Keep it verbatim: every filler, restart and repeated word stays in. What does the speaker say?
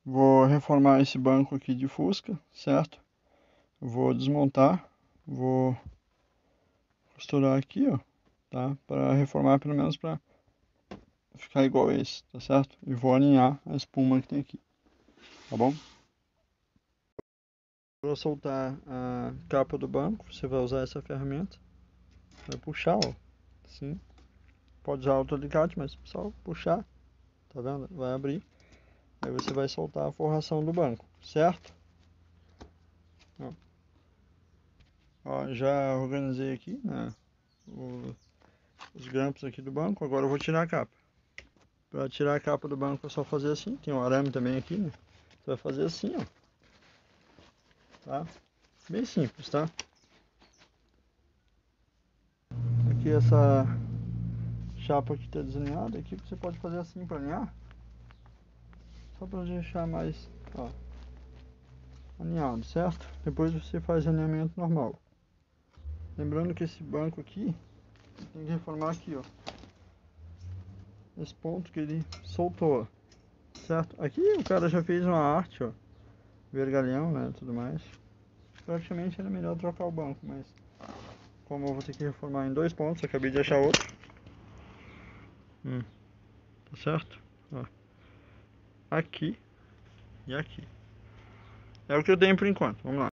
Vou reformar esse banco aqui de Fusca, certo? Vou desmontar, vou costurar aqui, ó, tá? Para reformar pelo menos para ficar igual esse, tá certo? E vou alinhar a espuma que tem aqui, tá bom? Para soltar a capa do banco, você vai usar essa ferramenta, vai puxar, ó, assim. Pode usar outro alicate, mas só puxar, tá vendo? Vai abrir. Aí você vai soltar a forração do banco, certo? Ó, ó já organizei aqui, né, o, os grampos aqui do banco. Agora eu vou tirar a capa. Para tirar a capa do banco é só fazer assim. Tem um arame também aqui, né? Você vai fazer assim, ó. Tá? Bem simples, tá? Aqui essa chapa que está desalinhada, aqui você pode fazer assim para alinhar. Só para deixar mais, ó, alinhado, certo? Depois você faz alinhamento normal. Lembrando que esse banco aqui, tem que reformar aqui, ó. Esse ponto que ele soltou, certo? Aqui o cara já fez uma arte, ó. Vergalhão, né, tudo mais. Praticamente era melhor trocar o banco, mas como eu vou ter que reformar em dois pontos, acabei de achar outro. Hum, tá certo? Ó. Aqui e aqui. É o que eu tenho por enquanto, vamos lá.